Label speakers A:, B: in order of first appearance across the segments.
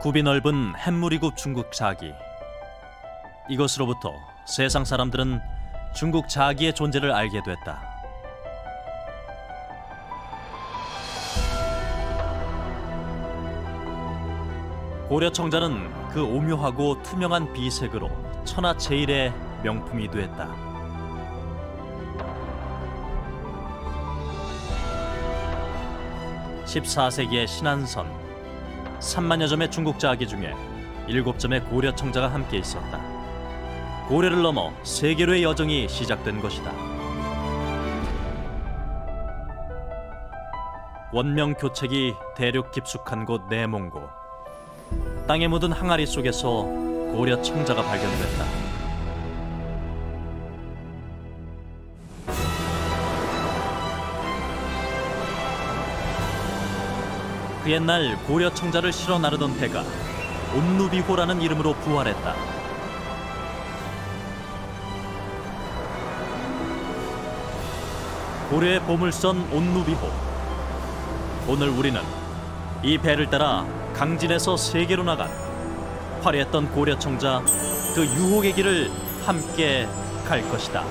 A: 굽이 넓은 햇무리굽 중국 자기. 이것으로부터 세상 사람들은 중국 자기의 존재를 알게 됐다. 고려 청자는 그 오묘하고 투명한 비색으로 천하제일의 명품이 되었다. (14세기의) 신안선 3만여 점의 중국 자기 중에 7점의 고려 청자가 함께 있었다. 고려를 넘어 세계로의 여정이 시작된 것이다. 원명 교책이 대륙 깊숙한 곳 내몽고, 땅에 묻은 항아리 속에서 고려 청자가 발견됐다. 그 옛날 고려 청자를 실어 나르던 배가 온누비호라는 이름으로 부활했다. 고려의 보물선 온누비호. 오늘 우리는 이 배를 따라 강진에서 세계로 나간 화려했던 고려 청자, 그 유혹의 길을 함께 갈 것이다.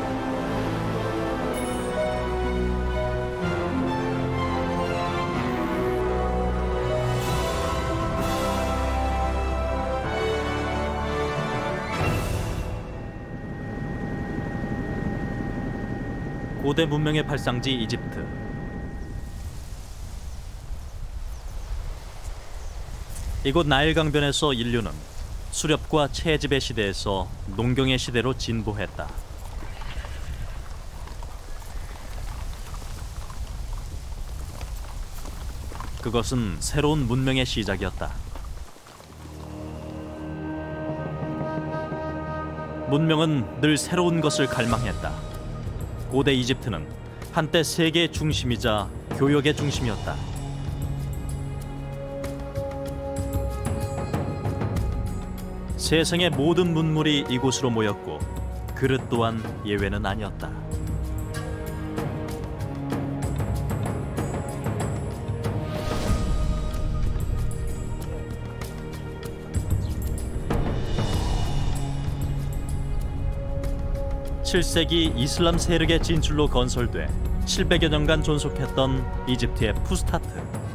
A: 고대 문명의 발상지 이집트. 이곳 나일 강변에서 인류는 수렵과 채집의 시대에서 농경의 시대로 진보했다. 그것은 새로운 문명의 시작이었다. 문명은 늘 새로운 것을 갈망했다. 고대 이집트는 한때 세계의 중심이자 교역의 중심이었다. 세상의 모든 문물이 이곳으로 모였고 그릇 또한 예외는 아니었다. (7세기) 이슬람 세력의 진출로 건설돼 700여 년간 존속했던 이집트의 푸스타트.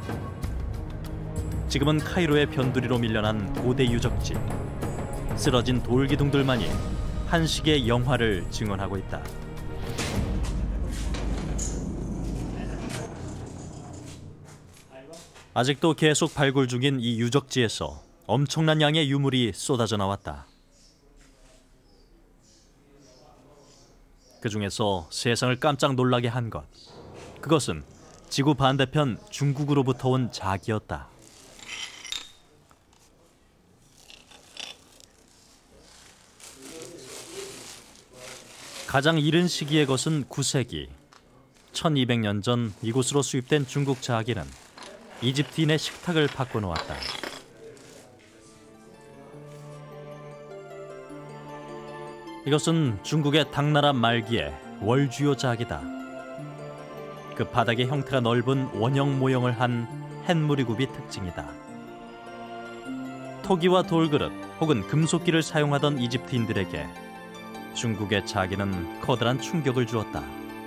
A: 지금은 카이로의 변두리로 밀려난 고대 유적지. 쓰러진 돌기둥들만이 한식의 영화를 증언하고 있다. 아직도 계속 발굴 중인 이 유적지에서 엄청난 양의 유물이 쏟아져 나왔다. 그 중에서 세상을 깜짝 놀라게 한 것, 그것은 지구 반대편 중국으로부터 온 자기였다. 가장 이른 시기의 것은 9세기. 1200년 전 이곳으로 수입된 중국 자기는 이집트인의 식탁을 바꿔놓았다. 이것은 중국의 당나라 말기의 월주요 자기다. 그 바닥의 형태가 넓은 원형 모형을 한 햇무리굽이 특징이다. 토기와 돌그릇 혹은 금속기를 사용하던 이집트인들에게 중국의 자기는 커다란 충격을 주었다.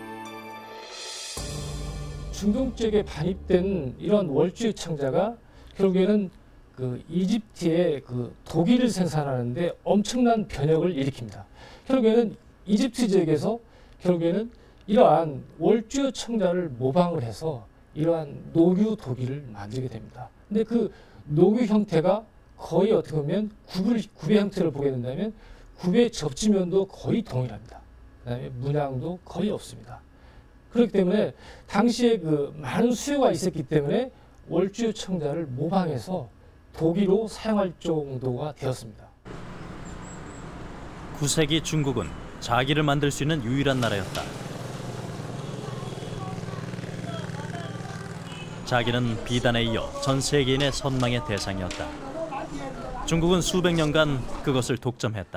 B: 중동 쪽에 반입된 이런 월주의 청자가 결국에는 그 이집트의 그 도기를 생산하는데 엄청난 변혁을 일으킵니다. 결국에는 이집트 지역에서 결국에는 이러한 월주의 청자를 모방을 해서 이러한 녹유 도기를 만들게 됩니다. 근데 그 녹유 형태가 거의 어떻게 보면 굽의 형태를 보게 된다면 굽의 접지면도 거의 동일합니다. 그다음에 문양도 거의 없습니다. 그렇기 때문에 당시에 그 많은 수요가 있었기 때문에 월주의 청자를 모방해서 도기로 사용할 정도가 되었습니다.
A: 9세기 중국은 자기를 만들 수 있는 유일한 나라였다. 자기는 비단에 이어 전 세계인의 선망의 대상이었다. 중국은 수백 년간 그것을 독점했다.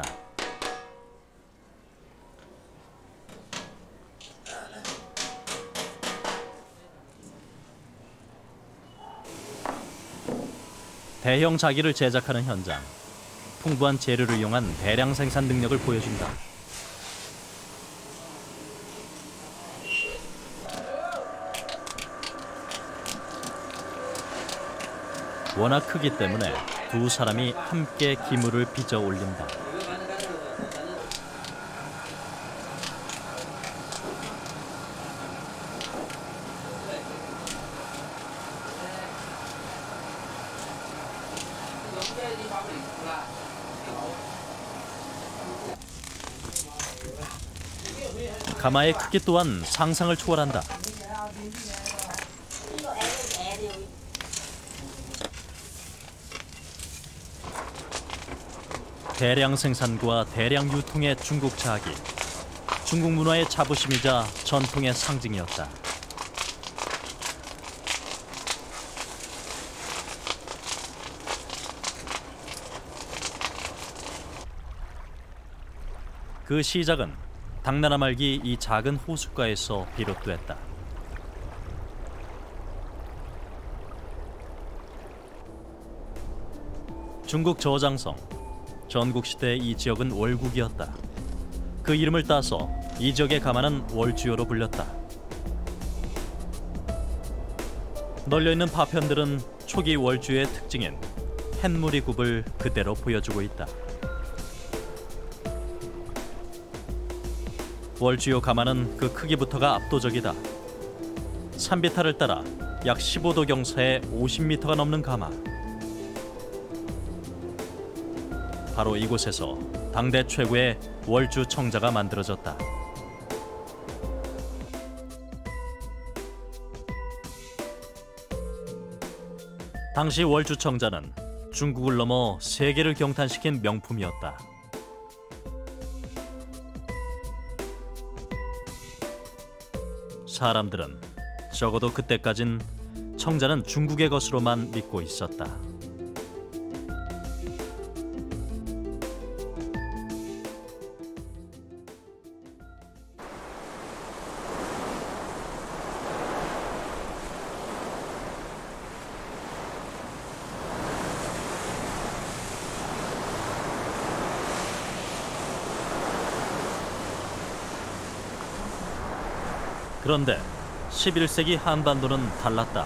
A: 대형 자기를 제작하는 현장. 풍부한 재료를 이용한 대량 생산 능력을 보여준다. 워낙 크기 때문에 두 사람이 함께 기물을 빚어 올린다. 가마의 크기 또한 상상을 초월한다. 대량 생산과 대량 유통의 중국 자기. 중국 문화의 자부심이자 전통의 상징이었다. 그 시작은 당나라 말기 이 작은 호숫가에서 비롯됐다. 중국 저장성. 전국시대 이 지역은 월국이었다. 그 이름을 따서 이 지역의 가마는 월주요로 불렸다. 널려있는 파편들은 초기 월주의 특징인 햇무리 굽을 그대로 보여주고 있다. 월주요 가마는 그 크기부터가 압도적이다. 산비탈을 따라 약 15도 경사에 50m가 넘는 가마. 바로 이곳에서 당대 최고의 월주 청자가 만들어졌다. 당시 월주 청자는 중국을 넘어 세계를 경탄시킨 명품이었다. 사람들은 적어도 그때까진 청자는 중국의 것으로만 믿고 있었다. 그런데 11세기 한반도는 달랐다.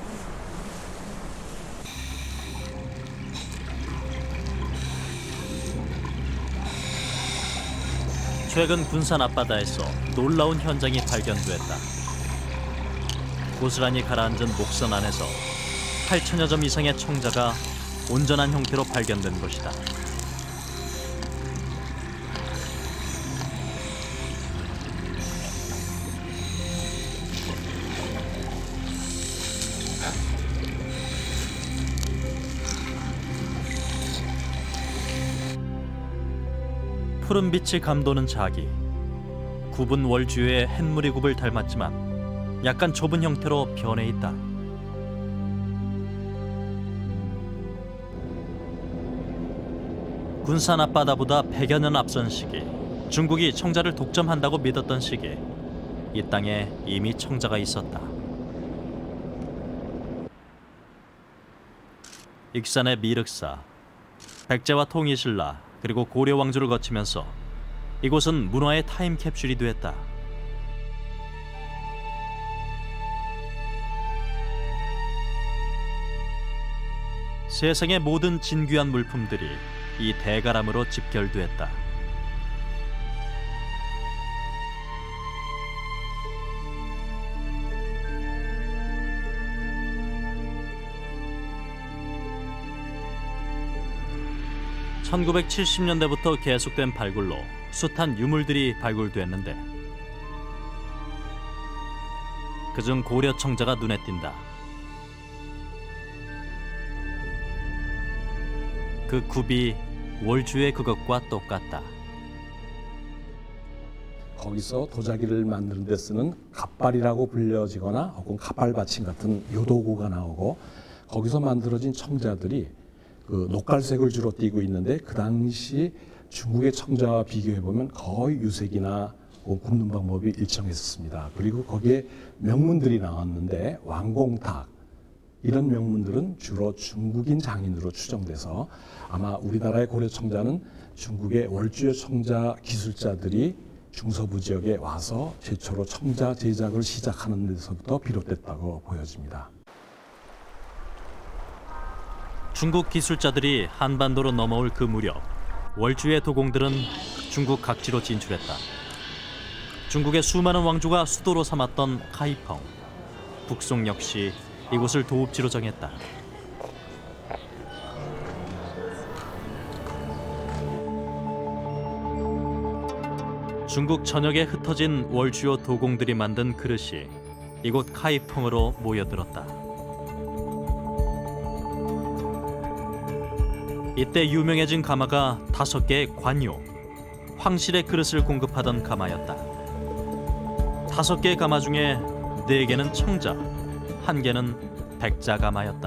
A: 최근 군산 앞바다에서 놀라운 현장이 발견됐다. 고스란히 가라앉은 목선 안에서 8천여 점 이상의 청자가 온전한 형태로 발견된 것이다. 푸른 빛이 감도는 자기. 굽은 월주의 햇무리 굽을 닮았지만 약간 좁은 형태로 변해 있다. 군산 앞바다보다 100여 년 앞선 시기, 중국이 청자를 독점한다고 믿었던 시기, 이 땅에 이미 청자가 있었다. 익산의 미륵사, 백제와 통일신라, 그리고 고려 왕조를 거치면서 이곳은 문화의 타임캡슐이 됐다. 세상의 모든 진귀한 물품들이 이 대가람으로 집결됐다. (1970년대부터) 계속된 발굴로 숱한 유물들이 발굴됐는데 그중 고려 청자가 눈에 띈다. 그 굽이 월주의 그것과 똑같다.
C: 거기서 도자기를 만드는 데 쓰는 갑발이라고 불려지거나 혹은 갑발받침 같은 요도구가 나오고, 거기서 만들어진 청자들이 그 녹갈색을 주로 띠고 있는데, 그 당시 중국의 청자와 비교해 보면 거의 유색이나 굽는 방법이 일정했었습니다. 그리고 거기에 명문들이 나왔는데 왕공탁, 이런 명문들은 주로 중국인 장인으로 추정돼서 아마 우리나라의 고려 청자는 중국의 월주의 청자 기술자들이 중서부 지역에 와서 최초로 청자 제작을 시작하는 데서부터 비롯됐다고 보여집니다.
A: 중국 기술자들이 한반도로 넘어올 그 무렵 월주의 도공들은 중국 각지로 진출했다. 중국의 수많은 왕조가 수도로 삼았던 카이펑, 북송 역시 이곳을 도읍지로 정했다. 중국 전역에 흩어진 월주요 도공들이 만든 그릇이 이곳 카이펑으로 모여들었다. 이때 유명해진 가마가 5개의 관요, 황실의 그릇을 공급하던 가마였다. 5개의 가마 중에 4개는 청자, 1개는 백자 가마였다.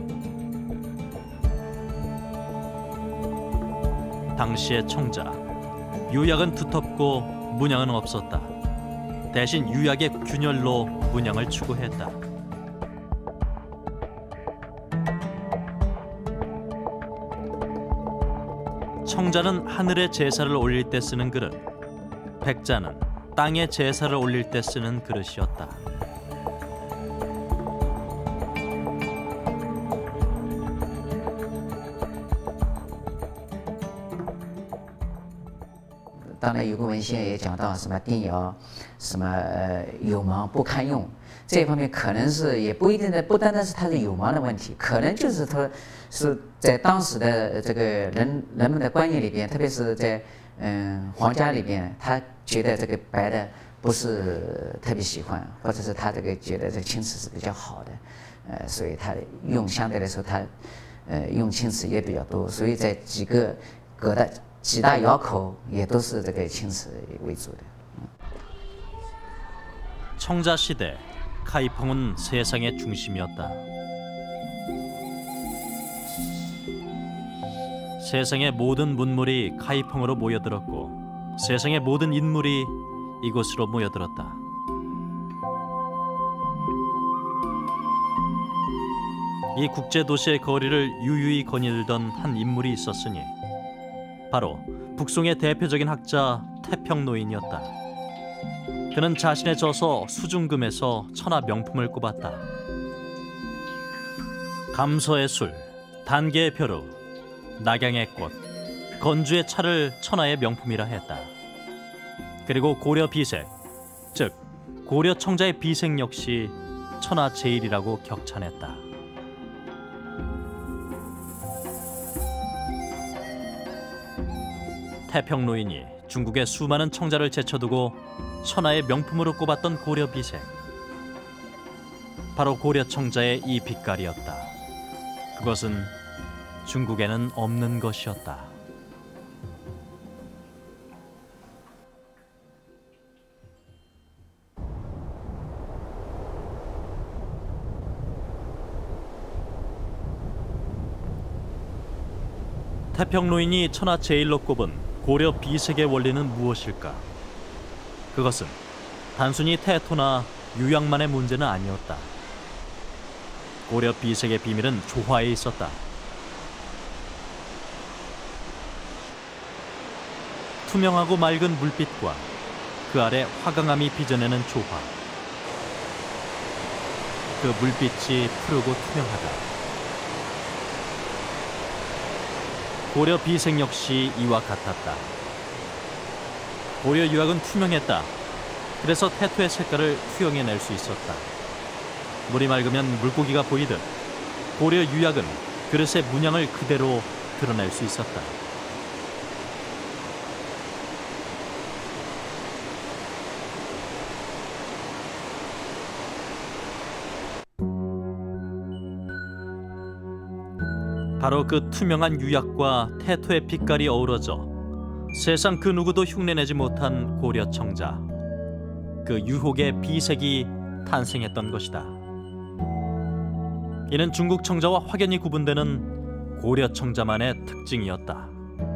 A: 당시의 청자, 유약은 두텁고 문양은 없었다. 대신 유약의 균열로 문양을 추구했다. 청자는 하늘에 제사를 올릴 때 쓰는 그릇, 백자는 땅에 제사를 올릴 때 쓰는 그릇이었다.
D: 当然有个文献也讲到什么定窑，什么有芒不堪用，这一方面可能是也不一定的，不单单是它的有芒的问题，可能就是它是在当时的这个人们的观念里边，特别是在皇家里边，他觉得这个白的不是特别喜欢，或者是他这个觉得这个青瓷是比较好的，所以他用相对来说他用青瓷也比较多，所以在几大窑口也都是这个青瓷为主的。
A: 청자 시대, 카이펑은 세상의 중심이었다. 세상의 모든 문물이 카이펑으로 모여들었고 세상의 모든 인물이 이곳으로 모여들었다. 이 국제도시의 거리를 유유히 거닐던 한 인물이 있었으니 바로 북송의 대표적인 학자 태평노인이었다. 그는 자신의 저서 수중금에서 천하 명품을 꼽았다. 감서의 술, 단계의 벼루, 낙양의 꽃, 건주의 차를 천하의 명품이라 했다. 그리고 고려 비색, 즉 고려 청자의 비색 역시 천하 제일이라고 격찬했다. 태평노인이 중국의 수많은 청자를 제쳐두고 천하의 명품으로 꼽았던 고려 비색. 바로 고려 청자의 이 빛깔이었다. 그것은 중국에는 없는 것이었다. 태평노인이 천하 제일로 꼽은 고려 비색의 원리는 무엇일까? 그것은 단순히 태토나 유약만의 문제는 아니었다. 고려 비색의 비밀은 조화에 있었다. 투명하고 맑은 물빛과 그 아래 화강암이 빚어내는 조화. 그 물빛이 푸르고 투명하다. 고려 비색 역시 이와 같았다. 고려 유약은 투명했다. 그래서 태토의 색깔을 투영해낼 수 있었다. 물이 맑으면 물고기가 보이듯 고려 유약은 그릇의 문양을 그대로 드러낼 수 있었다. 바로 그 투명한 유약과 태토의 빛깔이 어우러져 세상 그 누구도 흉내내지 못한 고려 청자, 그 유혹의 비색이 탄생했던 것이다. 이는 중국 청자와 확연히 구분되는 고려 청자만의 특징이었다.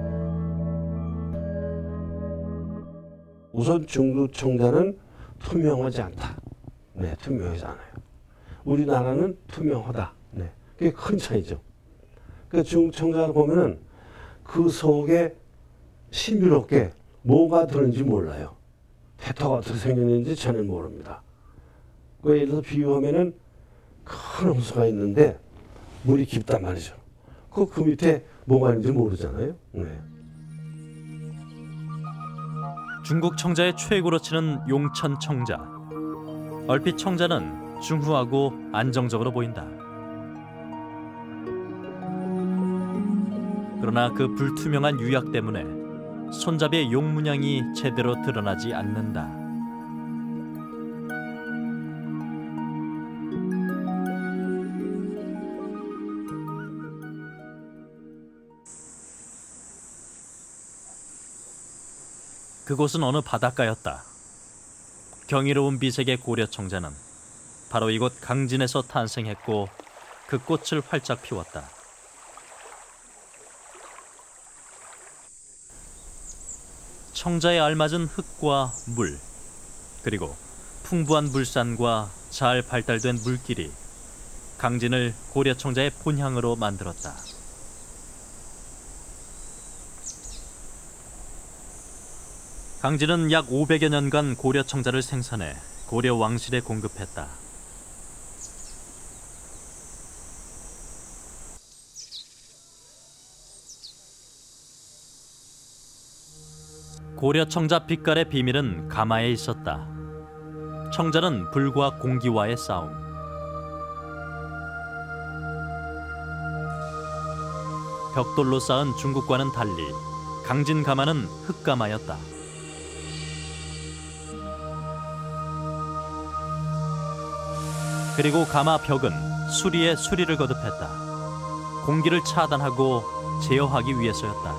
E: 우선 중국 청자는 투명하지 않다. 네, 투명하지 않아요. 우리나라는 투명하다. 그게 큰 차이죠. 그러니까 중국 청자를 보면은 그 속에 신비롭게 뭐가 들었는지 몰라요. 태토가 어떻게 생겼는지 전혀 모릅니다. 그 예를 들어서 비유하면은 큰 홍수가 있는데 물이 깊단 말이죠. 그 밑에 뭐가 있는지 모르잖아요. 네.
A: 중국 청자의 최고로 치는 용천 청자. 얼핏 청자는 중후하고 안정적으로 보인다. 그러나 그 불투명한 유약 때문에 손잡이의 용 문양이 제대로 드러나지 않는다. 그곳은 어느 바닷가였다. 경이로운 비색의 고려 청자는 바로 이곳 강진에서 탄생했고 그 꽃을 활짝 피웠다. 청자에 알맞은 흙과 물, 그리고 풍부한 물산과 잘 발달된 물길이 강진을 고려 청자의 본향으로 만들었다. 강진은 약 500여 년간 고려 청자를 생산해 고려 왕실에 공급했다. 고려 청자 빛깔의 비밀은 가마에 있었다. 청자는 불과 공기와의 싸움. 벽돌로 쌓은 중국과는 달리 강진 가마는 흙가마였다. 그리고 가마 벽은 수리에 수리를 거듭했다. 공기를 차단하고 제어하기 위해서였다.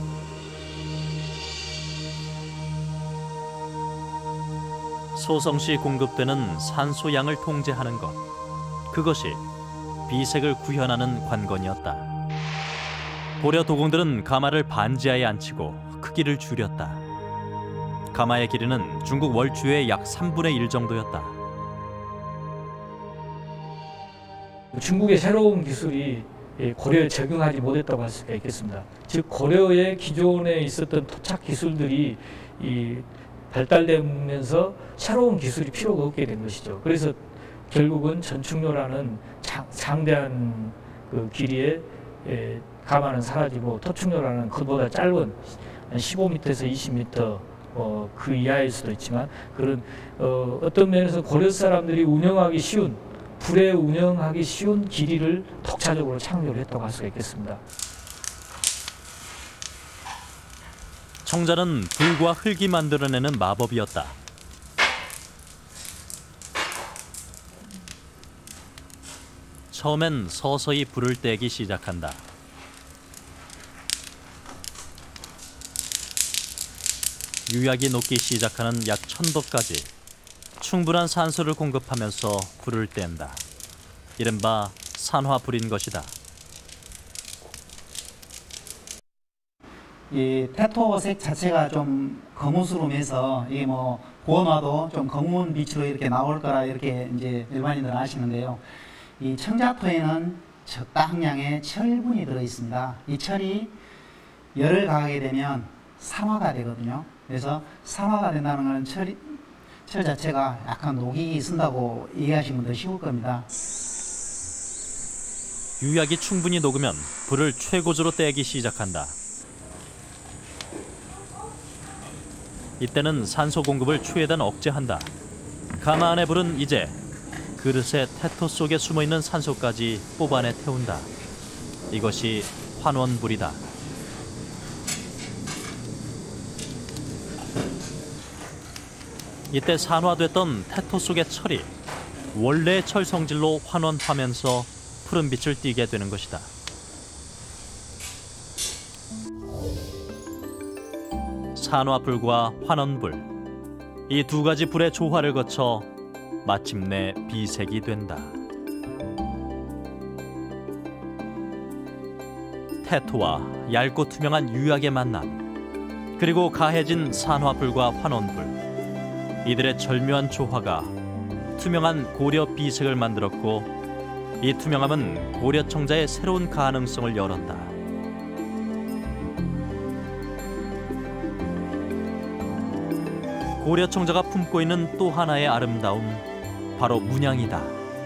A: 소성시 공급되는 산소 양을 통제하는 것, 그것이 비색을 구현하는 관건이었다. 고려 도공들은 가마를 반지하에 앉히고 크기를 줄였다. 가마의 길이는 중국 월추의 약 3분의 1 정도였다.
B: 중국의 새로운 기술이 고려에 적용하지 못했다고 할 수가 있겠습니다. 즉 고려의 기존에 있었던 토착 기술들이 발달되면서 새로운 기술이 필요가 없게 된 것이죠. 그래서 결국은 전충료라는 장대한 그 길이의 가마는 사라지고 토충료라는 그보다 짧은 15m에서 20m 그 이하일 수도 있지만 그런 어떤 면에서 고려 사람들이 운영하기 쉬운 불에 운영하기 쉬운 길이를 독자적으로 창조를 했다고 할 수가 있겠습니다.
A: 청자는 불과 흙이 만들어내는 마법이었다. 처음엔 서서히 불을 떼기 시작한다. 유약이 녹기 시작하는 약 1000도까지 충분한 산소를 공급하면서 불을 뗀다. 이른바 산화불인 것이다.
F: 이 태토색 자체가 좀 거무스름해서 이게 뭐 구워놔도 좀 검은 빛으로 이렇게 나올 거라 이렇게 이제 일반인들은 아시는데요. 이 청자토에는 적당량의 철분이 들어 있습니다. 이 철이 열을 가하게 되면 산화가 되거든요. 그래서 산화가 된다는 것은 철 자체가 약간 녹이 쓴다고 이해하시면 더 쉬울 겁니다.
A: 유약이 충분히 녹으면 불을 최고조로 떼기 시작한다. 이때는 산소 공급을 최대한 억제한다. 가마 안의 불은 이제 그릇의 태토 속에 숨어있는 산소까지 뽑아내 태운다. 이것이 환원불이다. 이때 산화됐던 태토 속의 철이 원래의 철 성질로 환원하면서 푸른 빛을 띠게 되는 것이다. 산화불과 환원불, 이 두 가지 불의 조화를 거쳐 마침내 비색이 된다. 태토와 얇고 투명한 유약의 만남, 그리고 가해진 산화불과 환원불, 이들의 절묘한 조화가 투명한 고려 비색을 만들었고 이 투명함은 고려 청자의 새로운 가능성을 열었다. 고려 청자가 품고 있는 또 하나의 아름다움, 바로 문양이다.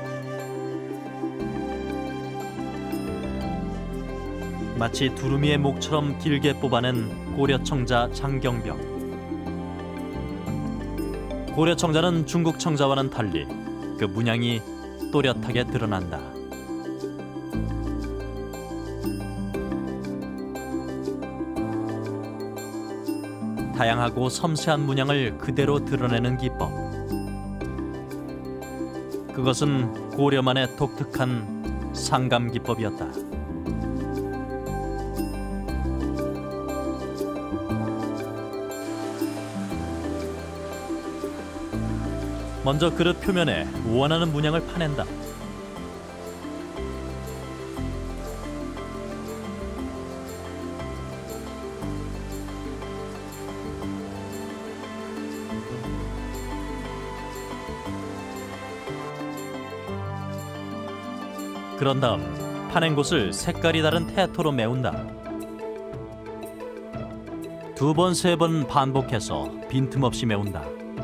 A: 마치 두루미의 목처럼 길게 뽑아낸 고려 청자 장경병. 고려 청자는 중국 청자와는 달리 그 문양이 또렷하게 드러난다. 다양하고 섬세한 문양을 그대로 드러내는 기법. 그것은 고려만의 독특한 상감 기법이었다. 먼저 그릇 표면에 원하는 문양을 파낸다. 그런 다음 파낸 곳을 색깔이 다른 태토로 메운다. 2번, 3번 반복해서 빈틈없이 메운다.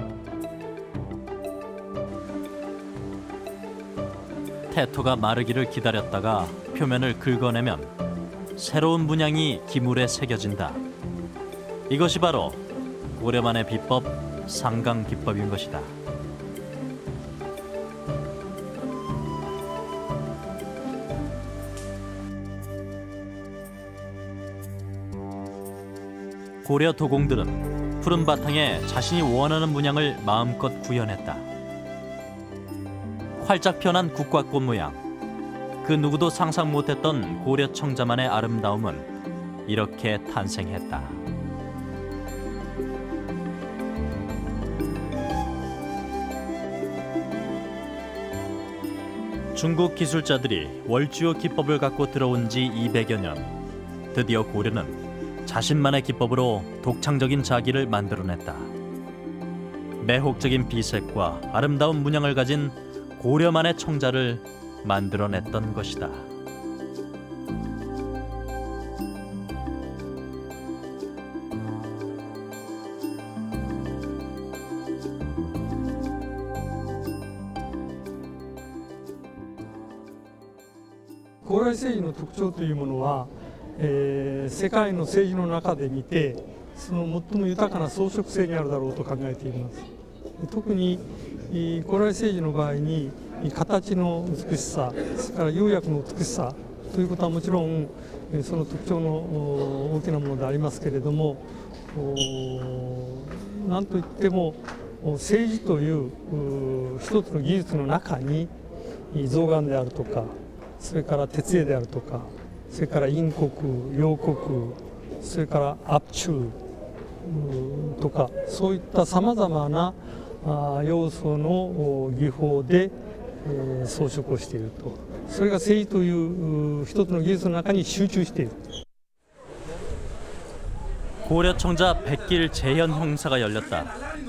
A: 태토가 마르기를 기다렸다가 표면을 긁어내면 새로운 문양이 기물에 새겨진다. 이것이 바로 고려만의 비법, 상강 기법인 것이다. 고려 도공들은 푸른 바탕에 자신이 원하는 문양을 마음껏 구현했다. 활짝 펴난 국화꽃 모양, 그 누구도 상상 못했던 고려 청자만의 아름다움은 이렇게 탄생했다. 중국 기술자들이 월주어 기법을 갖고 들어온 지 200여 년, 드디어 고려는 자신만의 기법으로 독창적인 자기를 만들어냈다. 매혹적인 비색과 아름다운 문양을 가진 고려만의 청자를 만들어냈던 것이다.
G: 高麗政治の特徴というものは、世界の政治の中で見てその最も豊かな装飾性にあるだろうと考えています。特に高麗政治の場合に形の美しさ、それから釉薬の美しさということはもちろんその特徴の大きなものでありますけれども、なんといっても政治という一つの技術の中に象眼であるとか、それから鉄絵であるとか、それから陰刻、陽刻、それから圧注とか、そういったさまざまな要素の技法で装飾をしていると。それが政治という一つの技術の中に集中している。
A: 고려 청자 백길 재현 행사가 열렸다.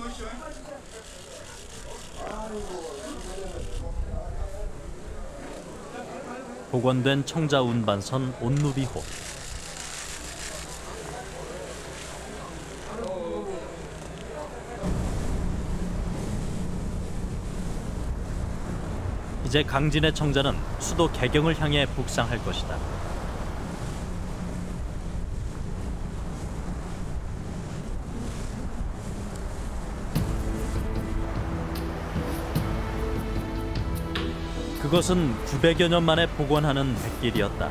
A: 복원된 청자 운반선 온누비호. 이제 강진의 청자는 수도 개경을 향해 북상할 것이다. 그것은 900여 년 만에 복원하는 백길이었다.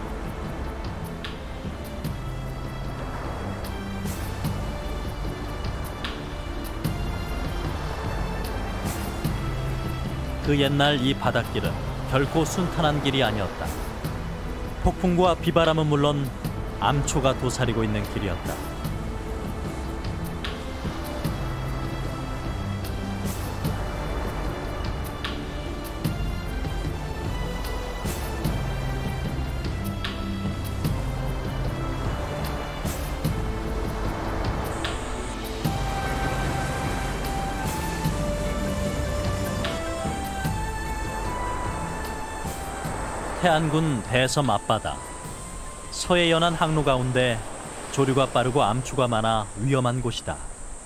A: 그 옛날 이 바닷길은 결코 순탄한 길이 아니었다. 폭풍과 비바람은 물론 암초가 도사리고 있는 길이었다. 태안군 대섬 앞바다. 서해 연안 항로 가운데 조류가 빠르고 암초가 많아 위험한 곳이다.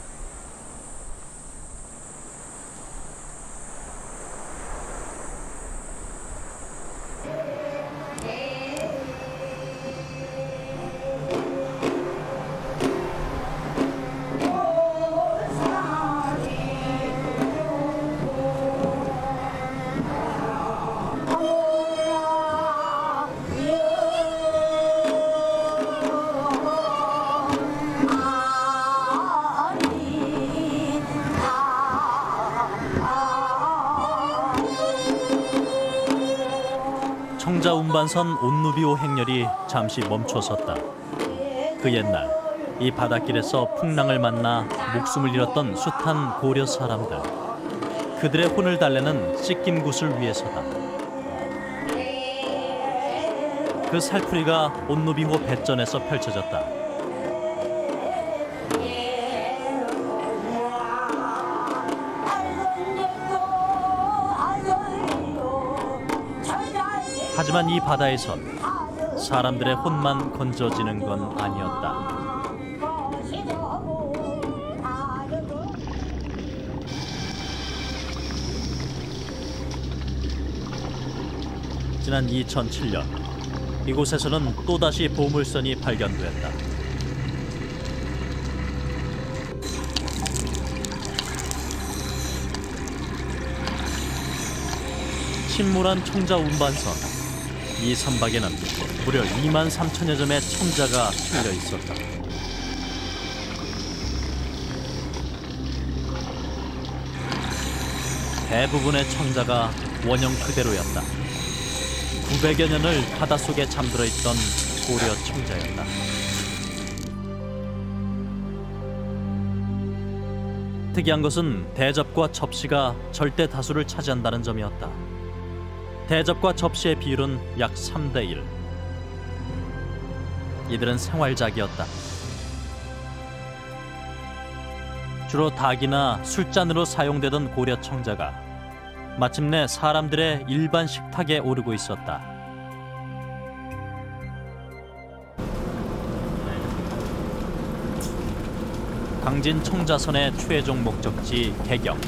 A: 청자 운반선 온누비호 행렬이 잠시 멈춰섰다. 그 옛날 이 바닷길에서 풍랑을 만나 목숨을 잃었던 숱한 고려 사람들. 그들의 혼을 달래는 씻긴 굿을 위해서다. 그 살풀이가 온누비호 배전에서 펼쳐졌다. 하지만 이 바다에선 사람들의 혼만 건져지는 건 아니었다. 지난 2007년 이곳에서는 또다시 보물선이 발견되었다. 침몰한 청자 운반선. 이 선박에는 무려 2만 3천여 점의 청자가 실려 있었다. 대부분의 청자가 원형 그대로였다. 900여 년을 바닷속에 잠들어 있던 고려 청자였다. 특이한 것은 대접과 접시가 절대 다수를 차지한다는 점이었다. 대접과 접시의 비율은 약 3대1. 이들은 생활작이었다. 주로 닭이나 술잔으로 사용되던 고려 청자가 마침내 사람들의 일반 식탁에 오르고 있었다. 강진 청자선의 최종 목적지 개경.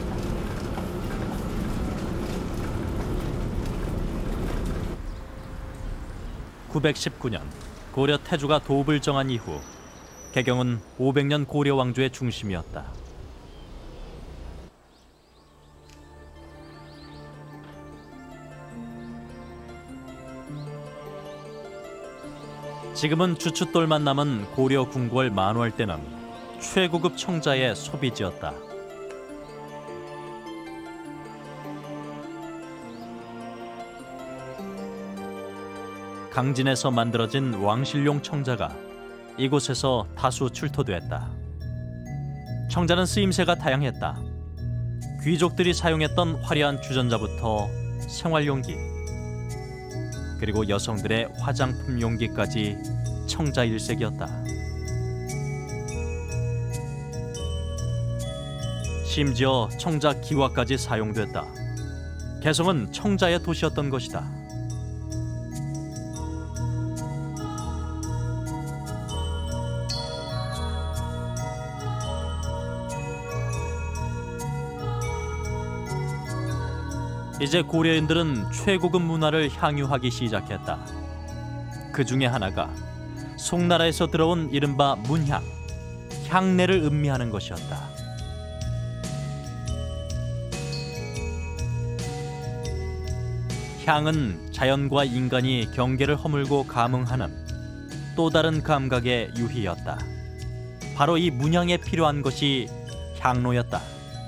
A: (919년) 고려 태조가 도읍을 정한 이후 개경은 500년 고려 왕조의 중심이었다. 지금은 주춧돌만 남은 고려 궁궐 만월 때는 최고급 청자의 소비지였다. 강진에서 만들어진 왕실용 청자가 이곳에서 다수 출토됐다. 청자는 쓰임새가 다양했다. 귀족들이 사용했던 화려한 주전자부터 생활용기, 그리고 여성들의 화장품 용기까지 청자 일색이었다. 심지어 청자 기와까지 사용됐다. 개성은 청자의 도시였던 것이다. 이제 고려인들은 최고급 문화를 향유하기 시작했다. 그 중에 하나가 송나라에서 들어온 이른바 문향, 향내를 음미하는 것이었다. 향은 자연과 인간이 경계를 허물고 감응하는 또 다른 감각의 유희였다. 바로 이 문향에 필요한 것이 향로였다.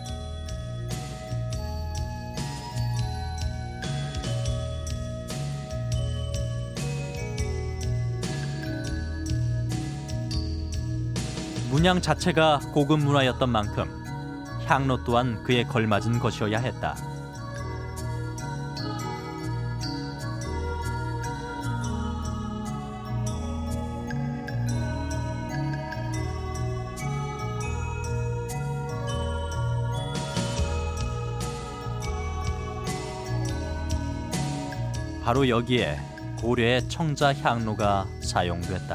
A: 문양 자체가 고급 문화였던 만큼 향로 또한 그에 걸맞은 것이어야 했다. 바로 여기에 고려의 청자 향로가 사용됐다.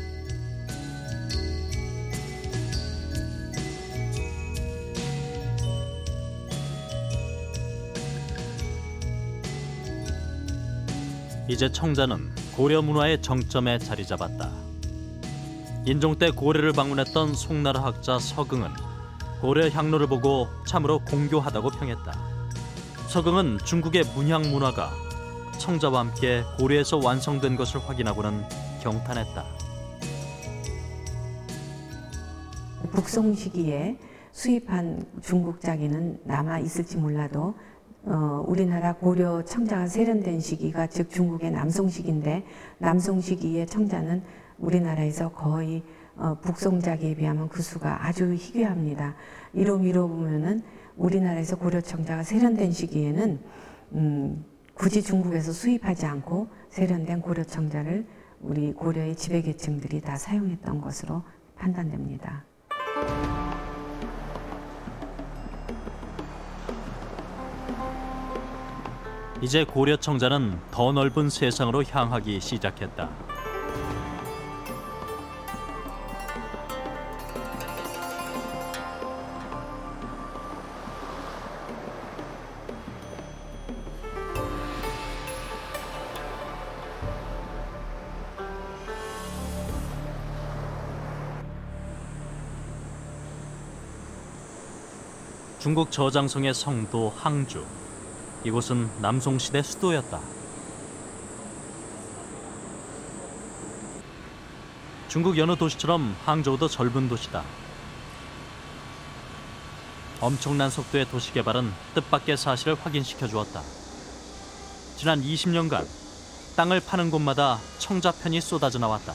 A: 이제 청자는 고려 문화의 정점에 자리 잡았다. 인종 때 고려를 방문했던 송나라 학자 서긍은 고려 향로를 보고 참으로 공교하다고 평했다. 서긍은 중국의 문향 문화가 청자와 함께 고려에서 완성된 것을 확인하고는 경탄했다.
H: 북송 시기에 수입한 중국 자기는 남아 있을지 몰라도 우리나라 고려 청자가 세련된 시기가 즉 중국의 남송 시기인데 남송 시기의 청자는 우리나라에서 거의 북송 자기에 비하면 그 수가 아주 희귀합니다. 이로 미뤄보면은 우리나라에서 고려 청자가 세련된 시기에는 굳이 중국에서 수입하지 않고 세련된 고려 청자를 우리 고려의 지배계층들이 다 사용했던 것으로 판단됩니다.
A: 이제 고려 청자는 더 넓은 세상으로 향하기 시작했다. 중국 저장성의 성도 항주. 이곳은 남송시대 수도였다. 중국 여느 도시처럼 항저우도 젊은 도시다. 엄청난 속도의 도시 개발은 뜻밖의 사실을 확인시켜 주었다. 지난 20년간 땅을 파는 곳마다 청자편이 쏟아져 나왔다.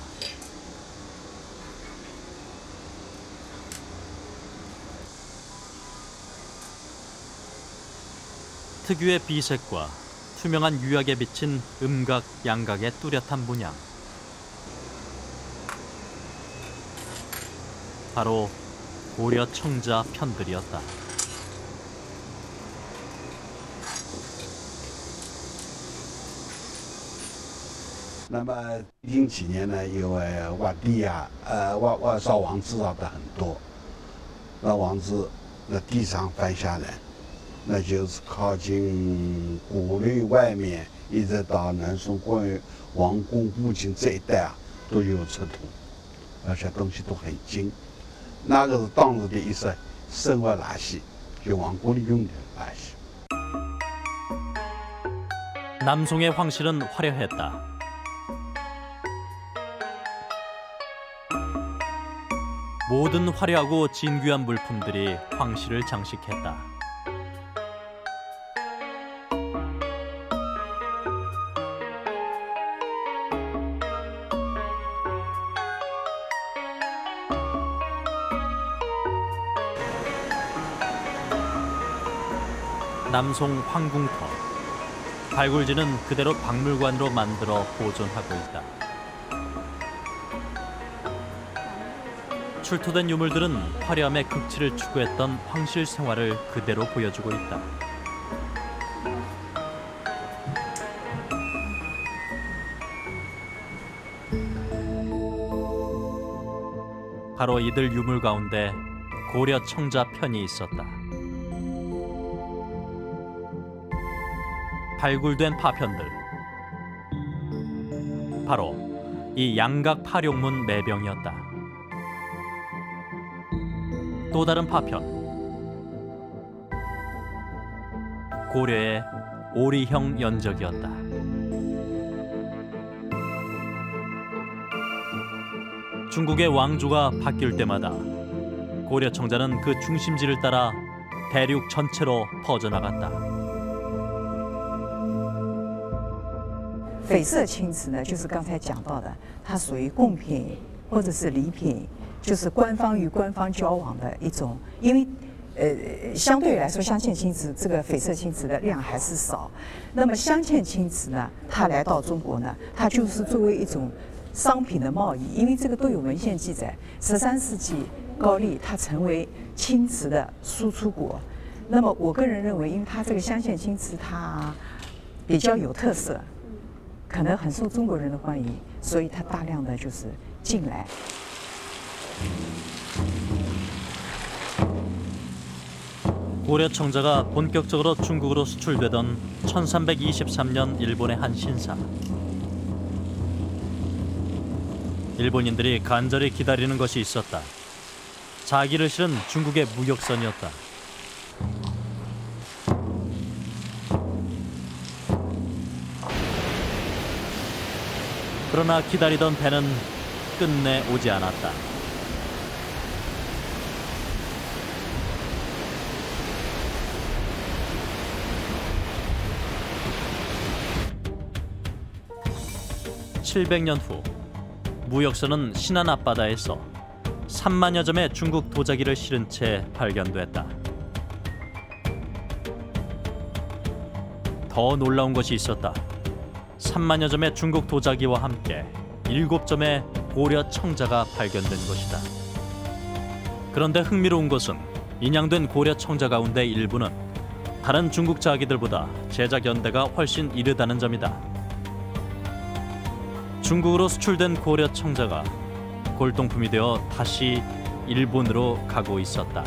A: 특유의 비색과 투명한 유약에 비친 음각, 양각의 뚜렷한 문양. 바로 고려 청자 편들이었다.
I: 那么近几年呢，因为挖地啊，烧王制造的很多，那王制那地上翻下来。 那就是靠近鼓楼外面，一直到南宋王宫附近这一带啊，都有出土，而且东西都很精。那个是当时的一些生活垃圾，就王宫里用的垃圾。
A: 남송의 황실은 화려했다. 모든 화려하고 진귀한 물품들이 황실을 장식했다. 남송 황궁터. 발굴지는 그대로 박물관으로 만들어 보존하고 있다. 출토된 유물들은 화려함의 극치를 추구했던 황실 생활을 그대로 보여주고 있다. 바로 이들 유물 가운데 고려 청자 편이 있었다. 발굴된 파편들. 바로 이 양각 파룡문 매병이었다. 또 다른 파편. 고려의 오리형 연적이었다. 중국의 왕조가 바뀔 때마다 고려 청자는 그 중심지를 따라 대륙 전체로 퍼져나갔다.
J: 绯色青瓷呢，就是刚才讲到的，它属于贡品或者是礼品，就是官方与官方交往的一种。因为相对来说，镶嵌青瓷这个绯色青瓷的量还是少。那么镶嵌青瓷呢，它来到中国呢，它就是作为一种商品的贸易，因为这个都有文献记载。13世纪高丽它成为青瓷的输出国。那么我个人认为，因为它这个镶嵌青瓷它比较有特色。 可能很受中国人的欢迎，所以他大量的就是进来。
A: 고려 청자가 본격적으로 중국으로 수출되던 1323년 일본의 한 신사. 일본인들이 간절히 기다리는 것이 있었다. 자기를 실은 중국의 무역선이었다. 그러나 기다리던 배는 끝내 오지 않았다. (700년) 후 무역선은 신안 앞바다에서 3만여 점의 중국 도자기를 실은 채 발견됐다. 더 놀라운 것이 있었다. 3만여 점의 중국 도자기와 함께 7점의 고려 청자가 발견된 것이다. 그런데 흥미로운 것은 인양된 고려 청자 가운데 일부는 다른 중국 자기들보다 제작 연대가 훨씬 이르다는 점이다. 중국으로 수출된 고려 청자가 골동품이 되어 다시 일본으로 가고 있었다.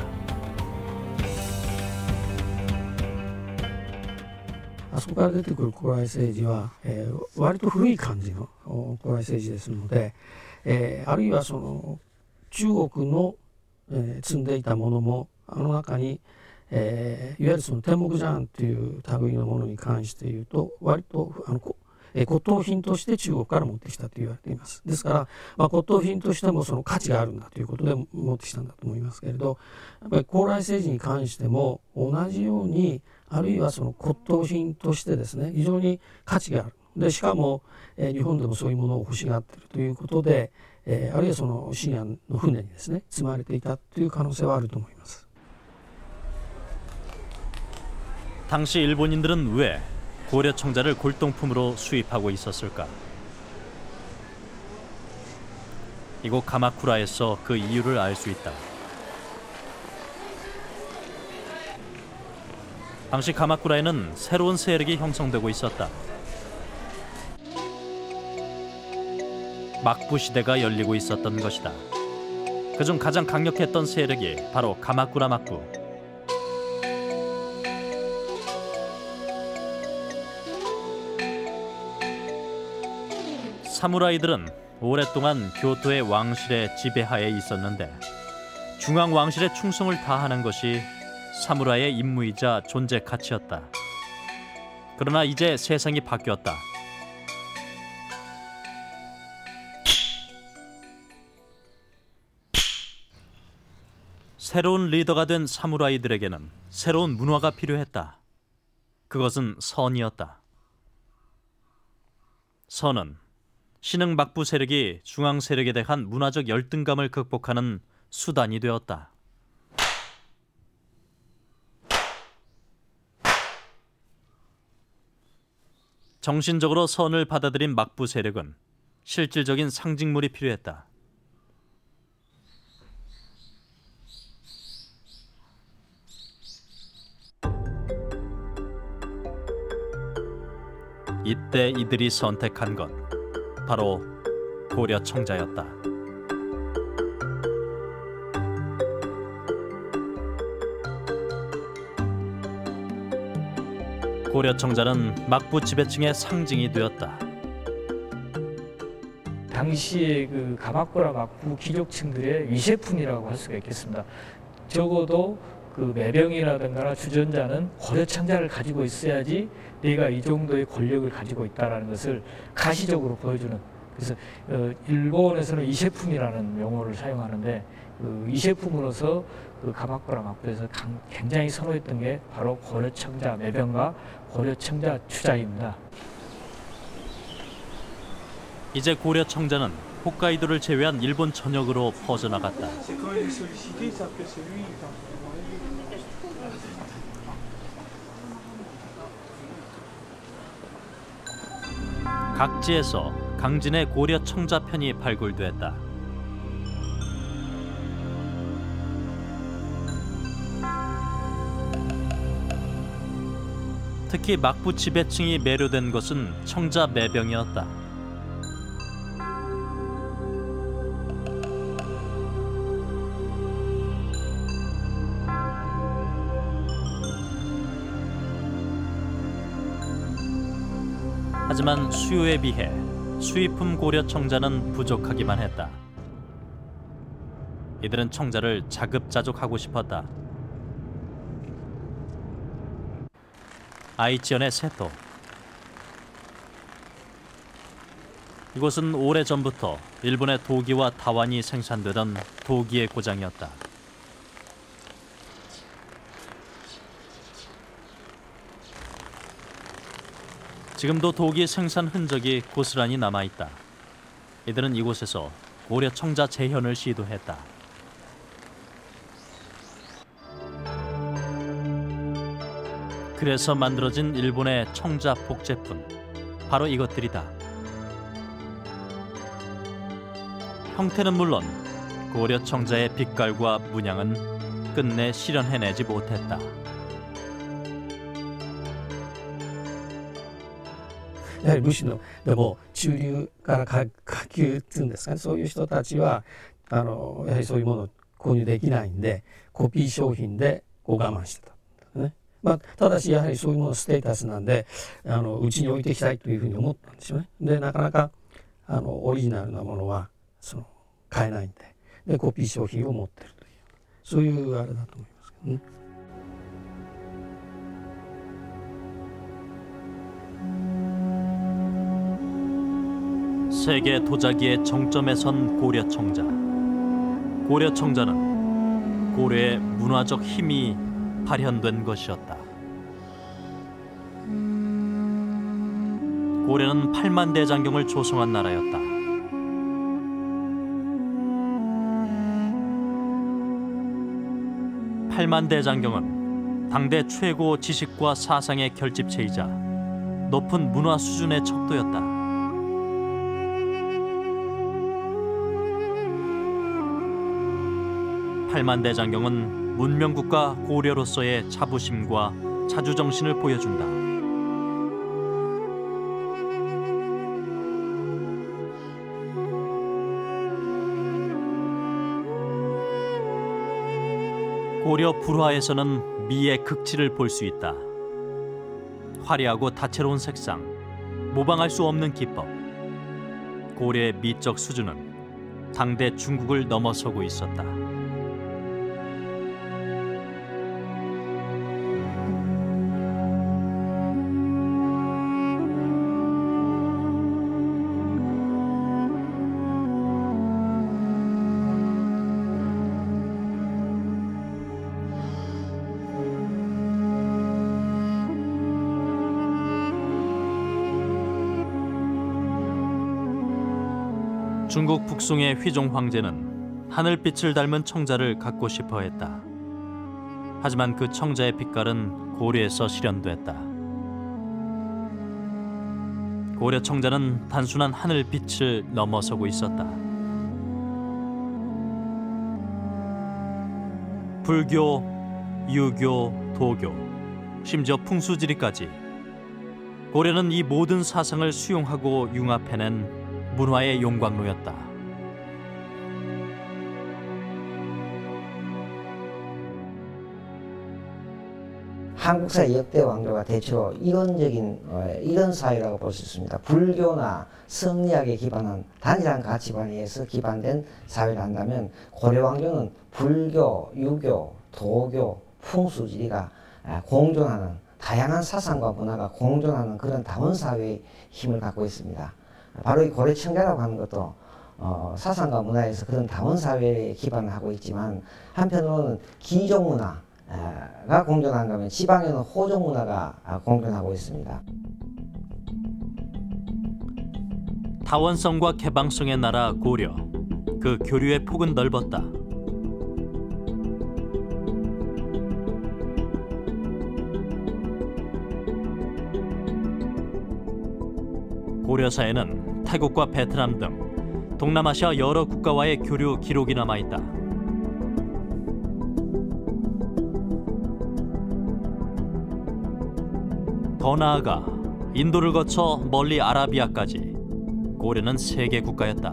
G: あそこから出てくる高麗青磁は、割と古い感じの高麗青磁ですので、あるいはその中国の、積んでいたものもあの中に、いわゆるその天目茶碗という類のものに関して言うと割と骨董品として中国から持ってきたと言われています。ですから、骨董品としてもその価値があるんだということで持ってきたんだと思いますけれど、やっぱり高麗青磁に関しても同じようにあるいはその骨董品としてですね非常に価値がある。でしかも、日本でもそういうものを欲しがっているということで、あるいはその新安の船にですね積まれていたという可能性はあると思います。
A: 당시 일본인들은 왜 고려 청자를 골동품으로 수입하고 있었을까? 이곳 가마쿠라에서 그 이유를 알 수 있다. 당시 가마쿠라에는 새로운 세력이 형성되고 있었다. 막부 시대가 열리고 있었던 것이다. 그중 가장 강력했던 세력이 바로 가마쿠라 막부. 사무라이들은 오랫동안 교토의 왕실의 지배하에 있었는데 중앙 왕실에 충성을 다하는 것이 사무라이의 임무이자 존재 가치였다. 그러나 이제 세상이 바뀌었다. 새로운 리더가 된 사무라이들에게는 새로운 문화가 필요했다. 그것은 선이었다. 선은 신흥 막부 세력이 중앙 세력에 대한 문화적 열등감을 극복하는 수단이 되었다. 정신적으로 선을 받아들인 막부 세력은 실질적인 상징물이 필요했다. 이때 이들이 선택한 것 바로 고려 청자였다. 고려 청자는 막부 지배층의 상징이 되었다.
B: 당시의 그 가마쿠라 막부 귀족층들의 위셰품이라고 할 수가 있겠습니다. 적어도 그 매병이라든가 주전자는 고려 청자를 가지고 있어야지 내가 이 정도의 권력을 가지고 있다는 것을 가시적으로 보여주는. 그래서 일본에서는 이셰품이라는 용어를 사용하는데 그 이셰품으로서 그 가마쿠라 막부에서 굉장히 선호했던 게 바로 고려 청자 매병과 고려 청자 추자입니다.
A: 이제 고려 청자는 홋카이도를 제외한 일본 전역으로 퍼져나갔다. 각지에서 강진의 고려 청자편이 발굴됐다. 특히 막부 지배층이 매료된 것은 청자 매병이었다. 하지만 수요에 비해 수입품 고려 청자는 부족하기만 했다. 이들은 청자를 자급자족하고 싶었다. 아이치현의 세토. 이곳은 오래전부터 일본의 도기와 다완이 생산되던 도기의 고장이었다. 지금도 도기 생산 흔적이 고스란히 남아있다. 이들은 이곳에서 고려 청자 재현을 시도했다. 그래서 만들어진 일본의 청자 복제품, 바로 이것들이다. 형태는 물론 고려 청자의 빛깔과 문양은 끝내 실현해내지 못했다.
K: やはり武士のでも中流から下級っていうんですかね、そういう人たちはやはりそういうものを購入できないんでコピー商品でこう我慢してた、ね。ただしやはりそういうものステータスなんでうちに置いていきたいというふうに思ったんでしょうね。でなかなかオリジナルなものは買えないんでコピー商品を持ってるというそういうあれだと思いますけどね。
A: 세계 도자기의 정점에 선 고려 청자. 고려 청자는 고려의 문화적 힘이 발현된 것이었다. 고려는 8만 대장경을 조성한 나라였다. (8만 대장경은) 당대 최고 지식과 사상의 결집체이자 높은 문화 수준의 척도였다. 8만 대장경은 문명국가 고려로서의 자부심과 자주정신을 보여준다. 고려 불화에서는 미의 극치를 볼 수 있다. 화려하고 다채로운 색상, 모방할 수 없는 기법. 고려의 미적 수준은 당대 중국을 넘어서고 있었다. 중국 북송의 휘종 황제는 하늘빛을 닮은 청자를 갖고 싶어 했다. 하지만 그 청자의 빛깔은 고려에서 실현됐다. 고려 청자는 단순한 하늘빛을 넘어서고 있었다. 불교, 유교, 도교, 심지어 풍수지리까지 고려는 이 모든 사상을 수용하고 융합해낸 문화의 용광로였다.
L: 한국사의 역대 왕조가 대체로 이런 사회라고 볼 수 있습니다. 불교나 성리학에 기반한 단일한 가치관에 의해서 기반된 사회를 한다면 고려 왕조는 불교, 유교, 도교, 풍수지리가 공존하는 다양한 사상과 문화가 공존하는 그런 다원사회의 힘을 갖고 있습니다. 바로 이 고려 청자라고 하는 것도 사상과 문화에서 그런 다원사회에 기반을 하고 있지만 한편으로는 기종 문화가 공존하는 거면 지방에는 호종 문화가 공존하고 있습니다.
A: 다원성과 개방성의 나라 고려, 그 교류의 폭은 넓었다. 고려사에는 태국과 베트남 등 동남아시아 여러 국가와의 교류 기록이 남아있다. 더 나아가 인도를 거쳐 멀리 아라비아까지 고려는 세계 국가였다.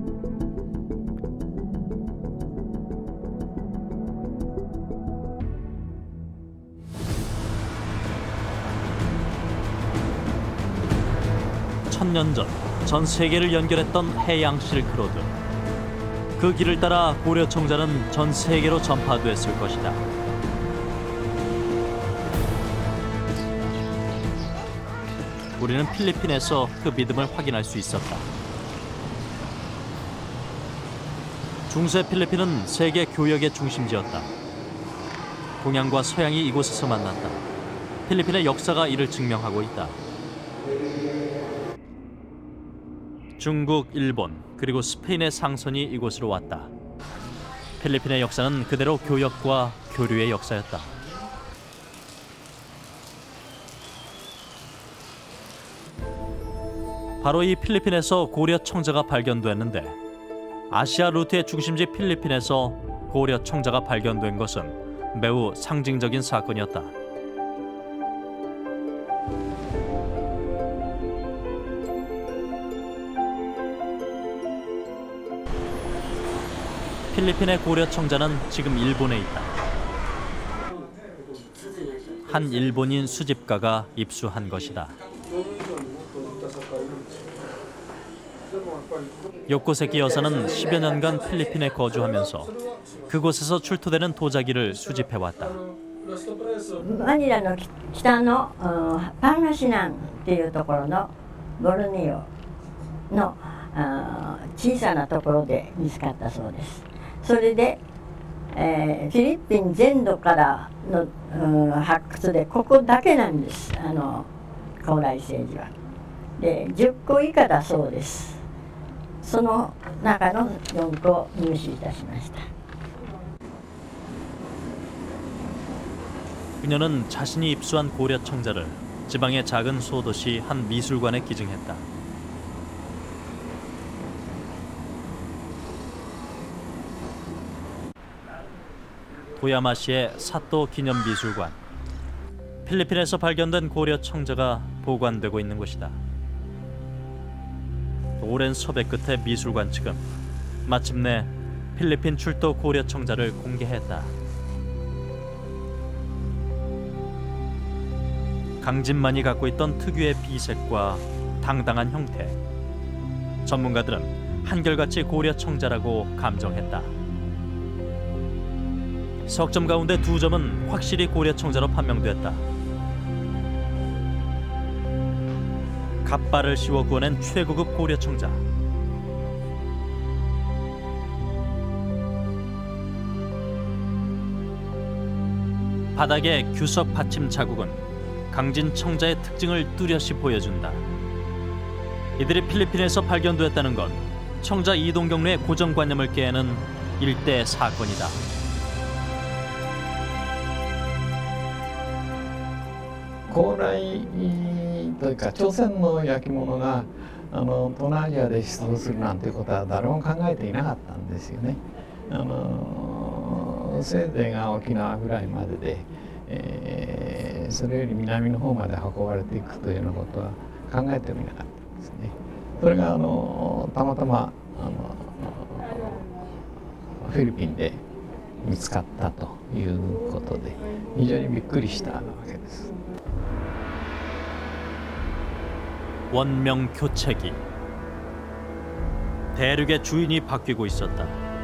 A: 천년 전 전 세계를 연결했던 해양 실크로드. 그 길을 따라 고려 청자는 전 세계로 전파됐을 것이다. 우리는 필리핀에서 그 믿음을 확인할 수 있었다. 중세 필리핀은 세계 교역의 중심지였다. 동양과 서양이 이곳에서 만났다. 필리핀의 역사가 이를 증명하고 있다. 중국, 일본, 그리고 스페인의 상선이 이곳으로 왔다. 필리핀의 역사는 그대로 교역과 교류의 역사였다. 바로 이 필리핀에서 고려 청자가 발견됐는데 아시아 루트의 중심지 필리핀에서 고려 청자가 발견된 것은 매우 상징적인 사건이었다. 필리핀의 고려 청자는 지금 일본에 있다. 한 일본인 수집가가 입수한 것이다. 요코세키 여사는 10여 년간 필리핀에 거주하면서 그곳에서 출토되는 도자기를 수집해왔다.
M: マニラの北のパンガシナンっていうところのボルネオの小さなところで見つかったそうです。それで、フィリピン全土からの発掘でここだけなんです。高麗青磁は。で10個以下だそうです。その中の4個を入手いたしました。
A: 그녀는 자신이 입수한 고려 청자를 지방의 작은 소도시 한 미술관에 기증했다. 도야마시의 사또 기념미술관. 필리핀에서 발견된 고려 청자가 보관되고 있는 곳이다. 오랜 섭외 끝에 미술관 측은 마침내 필리핀 출도 고려 청자를 공개했다. 강진만이 갖고 있던 특유의 비색과 당당한 형태. 전문가들은 한결같이 고려 청자라고 감정했다. 석점 가운데 2점은 확실히 고려 청자로 판명됐다. 갑발을 씌워 구워낸 최고급 고려 청자. 바닥의 규석 받침 자국은 강진 청자의 특징을 뚜렷이 보여준다. 이들이 필리핀에서 발견되었다는 건 청자 이동 경로의 고정관념을 깨는 일대 사건이다.
N: 高麗というか朝鮮の焼き物が東南アジアで出土するなんていうことは誰も考えていなかったんですよね。せいぜいが沖縄ぐらいまでで、それより南の方まで運ばれていくというようなことは考えてもいなかったんですね。それがたまたまフィリピンで見つかったということで非常にびっくりしたわけです。
A: 원명 교체기. 대륙의 주인이 바뀌고 있었다.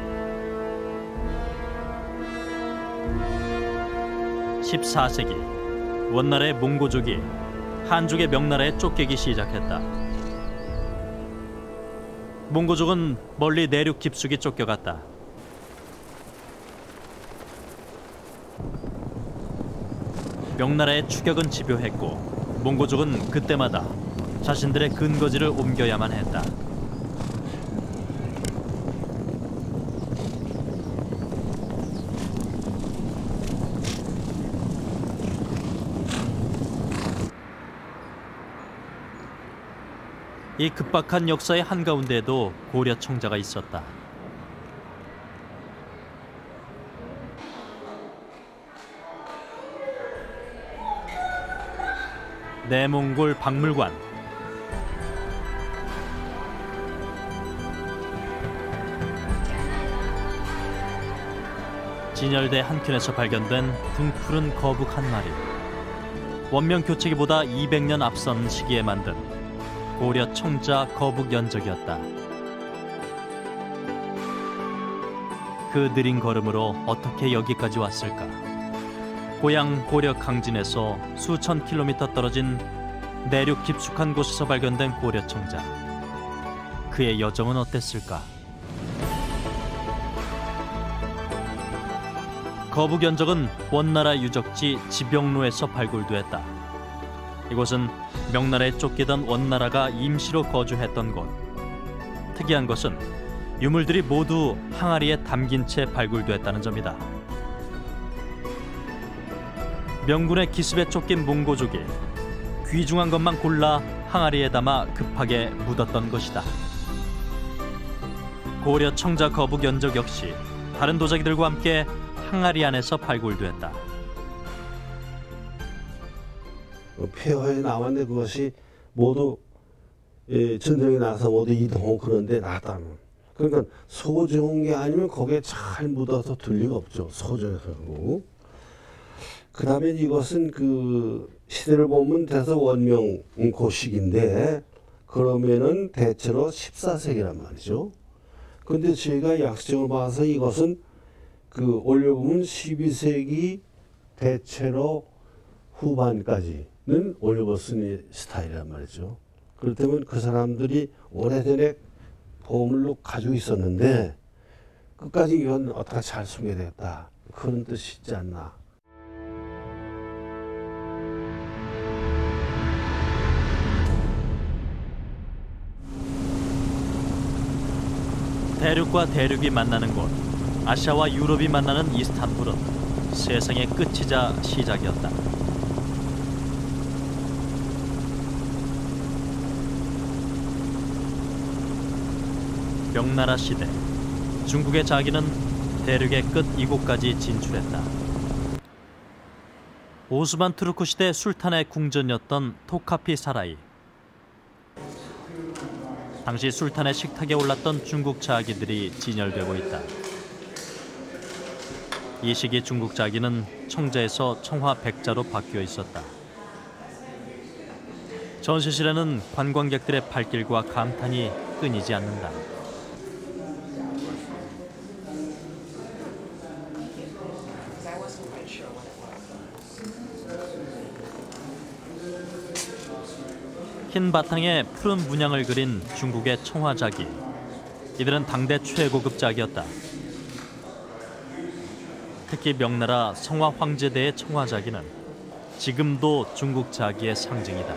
A: 14세기 원나라의 몽고족이 한족의 명나라에 쫓기기 시작했다. 몽고족은 멀리 내륙 깊숙이 쫓겨갔다. 명나라의 추격은 집요했고 몽고족은 그때마다 자신들의 근거지를 옮겨야만 했다. 이 급박한 역사의 한가운데에도 고려 청자가 있었다. 내몽골 박물관. 진열대 한켠에서 발견된 등푸른 거북 한 마리. 원명 교체기보다 200년 앞선 시기에 만든 고려 청자 거북 연적이었다. 그 느린 걸음으로 어떻게 여기까지 왔을까? 고향 고려 강진에서 수천 킬로미터 떨어진 내륙 깊숙한 곳에서 발견된 고려 청자. 그의 여정은 어땠을까? 거북 연적은 원나라 유적지 지병로에서 발굴됐다. 이곳은 명나라에 쫓기던 원나라가 임시로 거주했던 곳. 특이한 것은 유물들이 모두 항아리에 담긴 채 발굴됐다는 점이다. 명군의 기습에 쫓긴 몽고족이 귀중한 것만 골라 항아리에 담아 급하게 묻었던 것이다. 고려 청자 거북 연적 역시 다른 도자기들과 함께 항아리 안에서 발굴됐다.
E: 폐허에 나왔는데 그것이 모두 전쟁에 나서 모두 이동하고 그런데 나왔다는. 그러니까 소중한 게 아니면 거기에 잘 묻어서 둘 리가 없죠. 소중해서. 그 다음에 이것은 그 시대를 보면 대서 원명고식인데 그러면은 대체로 14세기란 말이죠. 근데 저희가 약식적으로 봐서 이것은 그 올려보면 12세기 대체로 후반까지는 올려볼 수 있는 스타일이란 말이죠. 그렇다면 그 사람들이 오래전에 보물로 가지고 있었는데 끝까지 이건 어떻게 잘 숨겨야겠다. 그런 뜻이지 않나.
A: 대륙과 대륙이 만나는 곳, 아시아와 유럽이 만나는 이스탄불은 세상의 끝이자 시작이었다. 명나라 시대, 중국의 자기는 대륙의 끝 이곳까지 진출했다. 오스만 투르크 시대 술탄의 궁전이었던 토카피 사라이. 당시 술탄의 식탁에 올랐던 중국 자기들이 진열되고 있다. 이 시기 중국 자기는 청자에서 청화 백자로 바뀌어 있었다. 전시실에는 관광객들의 발길과 감탄이 끊이지 않는다. 흰 바탕에 푸른 문양을 그린 중국의 청화자기. 이들은 당대 최고급 자기였다. 특히 명나라 성화 황제대의 청화자기는 지금도 중국 자기의 상징이다.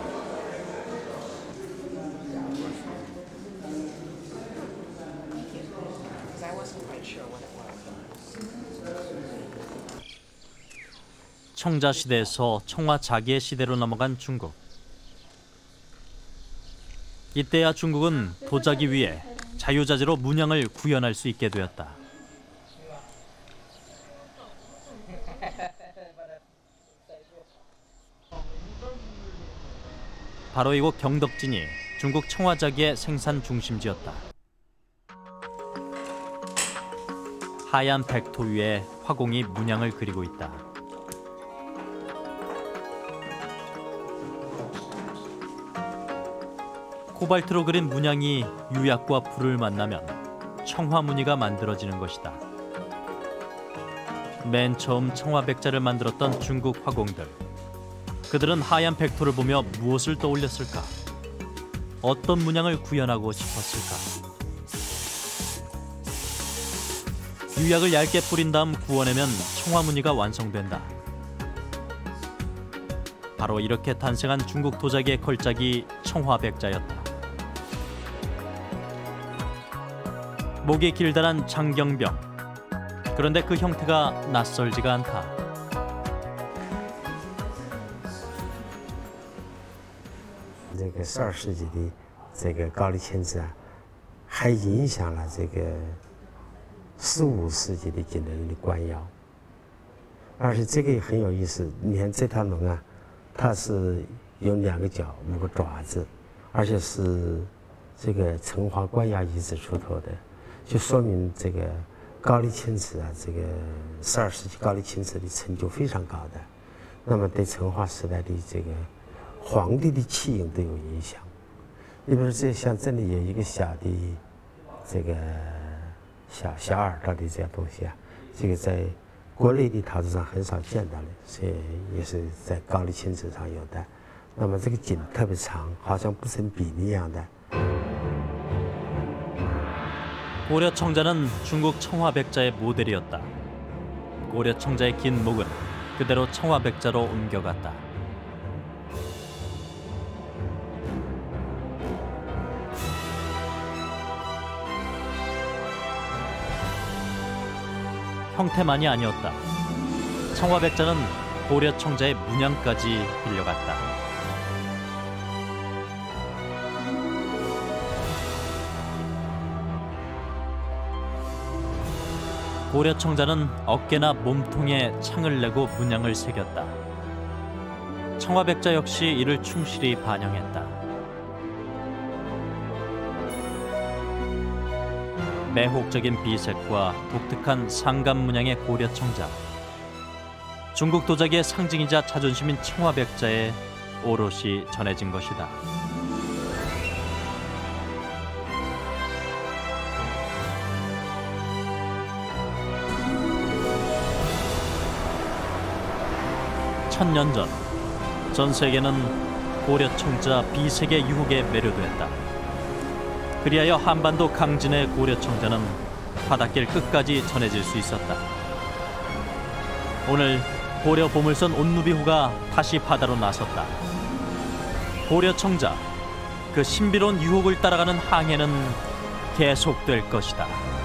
A: 청자 시대에서 청화 자기의 시대로 넘어간 중국. 이때야 중국은 도자기 위에 자유자재로 문양을 구현할 수 있게 되었다. 바로 이곳 경덕진이 중국 청화자기의 생산 중심지였다. 하얀 백토 위에 화공이 문양을 그리고 있다. 코발트로 그린 문양이 유약과 불을 만나면 청화무늬가 만들어지는 것이다. 맨 처음 청화백자를 만들었던 중국 화공들. 그들은 하얀 백토를 보며 무엇을 떠올렸을까? 어떤 문양을 구현하고 싶었을까? 유약을 얇게 뿌린 다음 구워내면 청화무늬가 완성된다. 바로 이렇게 탄생한 중국 도자기의 걸작이 청화백자였다. 목이 길다란 장경병. 그런데 그 형태가 낯설지가 않다.
O: 这个12世纪的这个高丽签字啊，还影响了这个15世纪的金人的官窑，而且这个也很有意思。你看这条龙啊，它是有2个脚5个爪子，而且是这个成化官衙遗址出土的，就说明这个高丽青瓷啊，这个12世纪高丽青瓷的成就非常高的，那么对成化时代的这个皇帝的气运都有影响。你比如说，像这里有一个小的这个小耳朵的这样东西啊，这个在国内的陶瓷上很少见到的，所以也是在高丽青瓷上有的。那么这个颈特别长，好像不成比例一样的。
A: 고려 청자는 중국 청화백자의 모델이었다. 고려 청자의 긴 목은 그대로 청화백자로 옮겨갔다. 형태만이 아니었다. 청화백자는 고려 청자의 문양까지 빌려갔다. 고려 청자는 어깨나 몸통에 창을 내고 문양을 새겼다. 청화백자 역시 이를 충실히 반영했다. 매혹적인 비색과 독특한 상감 문양의 고려 청자. 중국 도자기의 상징이자 자존심인 청화백자에 오롯이 전해진 것이다. 천년 전 세계는 고려 청자 비색의 유혹에 매료됐다. 그리하여 한반도 강진의 고려 청자는 바닷길 끝까지 전해질 수 있었다. 오늘 고려 보물선 온누비호가 다시 바다로 나섰다. 고려 청자, 그 신비로운 유혹을 따라가는 항해는 계속될 것이다.